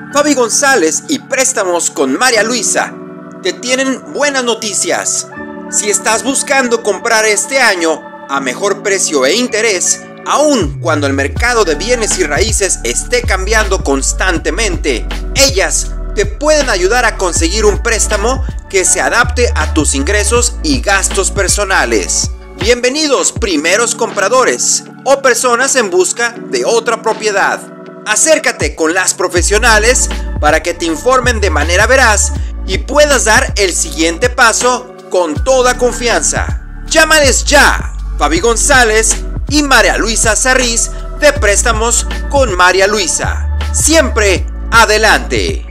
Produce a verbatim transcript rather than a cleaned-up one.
Fabi González y Préstamos con María Luisa te tienen buenas noticias. Si estás buscando comprar este año a mejor precio e interés, aun cuando el mercado de bienes y raíces esté cambiando constantemente, ellas te pueden ayudar a conseguir un préstamo que se adapte a tus ingresos y gastos personales. Bienvenidos, primeros compradores o personas en busca de otra propiedad. Acércate con las profesionales para que te informen de manera veraz y puedas dar el siguiente paso con toda confianza. Llámales ya, Fabi González y María Luisa Sarriz de Préstamos con María Luisa. Siempre adelante.